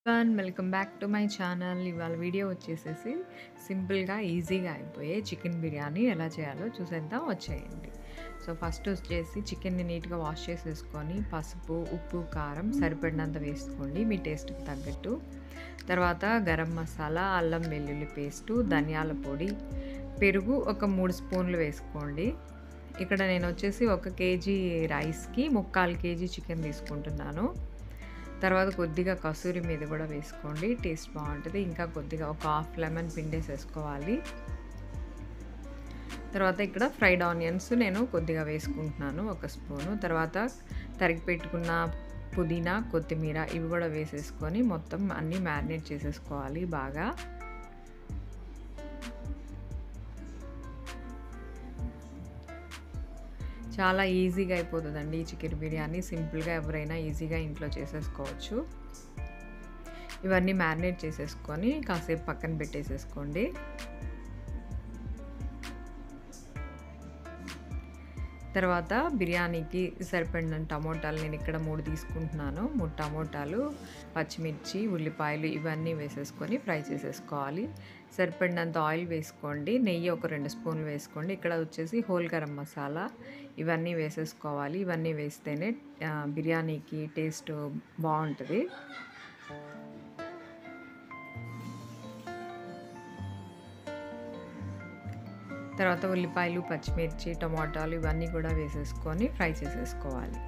Welcome back to my channel. ఇవాళ video వచ్చేసేసి సింపుల్‌గా, ఈజీగా అయిపోయే చికెన్ బిర్యానీ ఎలా చేయాలో చూసేద్దాం వచ్చేయండి. సో, ఫస్ట్ వచ్చేసి చికెన్‌ని నీట్‌గా వాష్ చేసేసుకొని పసుపు, ఉప్పు, కారం సరిపడినంత వేసుకోండి మీ టేస్ట్‌కి తగ్గట్టు. తర్వాత గరం మసాలా, అల్లం వెల్లుల్లి పేస్టు, ధనియాల పొడి, పెరుగు ఒక 3 స్పూన్లు వేసుకోండి. ఇక్కడ నేను వచ్చేసి 1 కేజీ రైస్‌కి 3/4 కేజీ చికెన్ తీసుకుంటున్నాను. తర్వాత కొద్దిగా కసూరి మేతి కూడా వేసుకోండి. టేస్ట్ బావుంటది. ఇంకా కొద్దిగా ఒక హాఫ్ లెమన్ పిండేసేసుకోవాలి. తర్వాత ఇక్కడ ఫ్రైడ్ ఆనియన్స్ నేను కొద్దిగా వేసుకుంటున్నాను 1 స్పూను. తర్వాత తరిగి పెట్టుకున్న పుదీనా, కొత్తిమీర ఇవి కూడా వేసేసుకొని మొత్తం అన్నీ మ్యారినేట్ చేసేసుకోవాలి బాగా. చాలా ఈజీగా అయిపోతుందండి ఈ చికెన్ బిర్యానీ. సింపుల్‌గా ఎవరైనా ఈజీగా ఇంట్లో చేసేసుకోవచ్చు. ఇవన్నీ మ్యారినేట్ చేసేసుకొని కాసేపు పక్కన పెట్టేసేసుకోండి. తర్వాత బిర్యానీకి సరిపడిన టమోటాలు నేను ఇక్కడ 3 తీసుకుంటున్నాను. 3 టమోటాలు, పచ్చిమిర్చి, ఉల్లిపాయలు ఇవన్నీ వేసేసుకొని ఫ్రై చేసేసుకోవాలి. సరిపడినంత ఆయిల్ వేసుకోండి. నెయ్యి ఒక 2 స్పూన్లు వేసుకోండి. ఇక్కడ వచ్చేసి హోల్ గరం మసాలా ఇవన్నీ వేసేసుకోవాలి. ఇవన్నీ వేస్తేనే బిర్యానీకి టేస్ట్ బావుంటది. తర్వాత ఉల్లిపాయలు, పచ్చిమిర్చి, టమాటాలు ఇవన్నీ కూడా వేసేసుకొని ఫ్రై చేసేసుకోవాలి.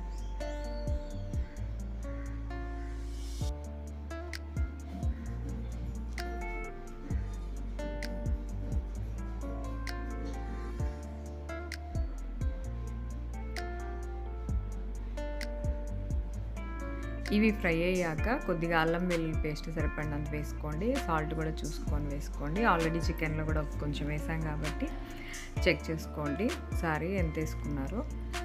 ఇవి ఫ్రై అయ్యాక కొద్దిగా అల్లం వెల్లుల్లి పేస్ట్ సరిపడినంత వేసుకోండి. సాల్ట్ కూడా చూసుకొని వేసుకోండి. ఆల్రెడీ చికెన్లో కూడా కొంచెం వేసాం కాబట్టి చెక్ చేసుకోండి ఒకసారి ఎంత వేసుకున్నారో.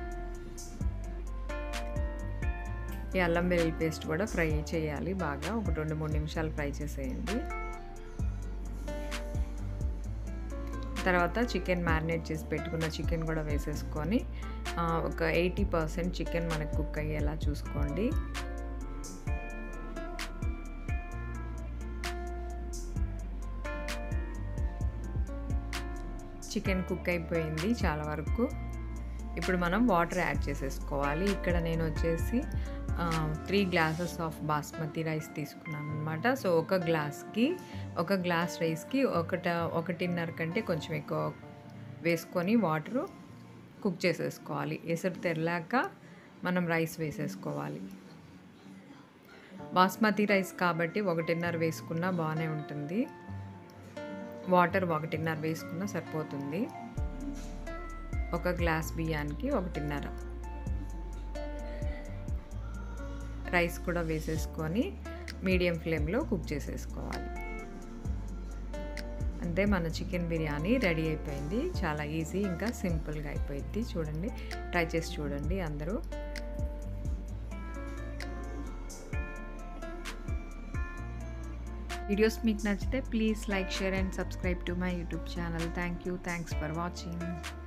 ఈ అల్లం వెల్లుల్లి పేస్ట్ కూడా ఫ్రై చేయాలి బాగా. ఒక 2-3 నిమిషాలు ఫ్రై చేసేయండి. తర్వాత చికెన్ మ్యారినేట్ చేసి పెట్టుకున్న చికెన్ కూడా వేసేసుకొని ఒక 80% చికెన్ మనకు కుక్ అయ్యేలా చూసుకోండి. చికెన్ కుక్ అయిపోయింది చాలా వరకు. ఇప్పుడు మనం వాటర్ యాడ్ చేసేసుకోవాలి. ఇక్కడ నేను వచ్చేసి 3 గ్లాసెస్ ఆఫ్ బాస్మతి రైస్ తీసుకున్నాను అనమాట. సో, ఒక గ్లాస్ రైస్కి 1.5 కంటే కొంచెం ఎక్కువ వేసుకొని వాటరు కుక్ చేసేసుకోవాలి. ఎసరు తెరలాక మనం రైస్ వేసేసుకోవాలి. బాస్మతి రైస్ కాబట్టి 1.5 వేసుకున్నా బాగానే ఉంటుంది. వాటర్ 1.5 వేసుకున్నా సరిపోతుంది. ఒక గ్లాస్ బియ్యానికి 1.5 రైస్ కూడా వేసేసుకొని మీడియం ఫ్లేమ్లో కుక్ చేసేసుకోవాలి. అంతే, మన చికెన్ బిర్యానీ రెడీ అయిపోయింది. చాలా ఈజీ, ఇంకా సింపుల్గా అయిపోయింది. చూడండి, ట్రై చేసి చూడండి అందరూ. వీడియోస్ మీకు నచ్చితే please like, share and subscribe to my YouTube channel. Thanks for watching.